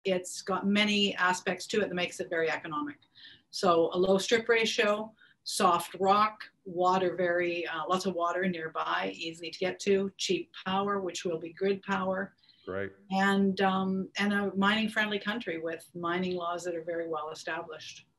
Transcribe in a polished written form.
it's got many aspects to it that makes it very economic. So a low strip ratio, soft rock, water, lots of water nearby, easy to get to, cheap power, which will be grid power. Right. And a mining friendly country with mining laws that are very well established.